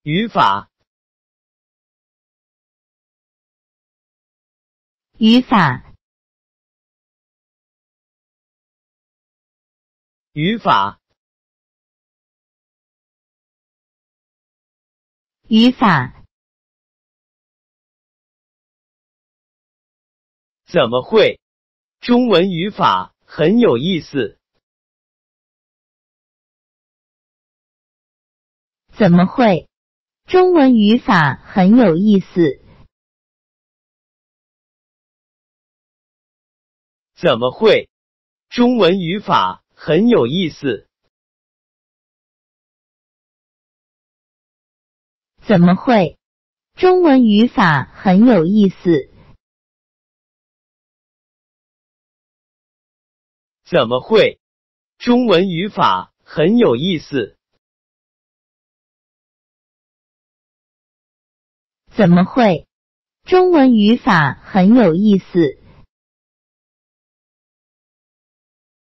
语法， 语法， 语法， 语法， 怎么会？中文语法很有意思。 怎么会？中文语法很有意思。 怎么会？中文语法很有意思。 怎么会？中文语法很有意思。 怎么会？中文语法很有意思。 怎么会？中文语法很有意思。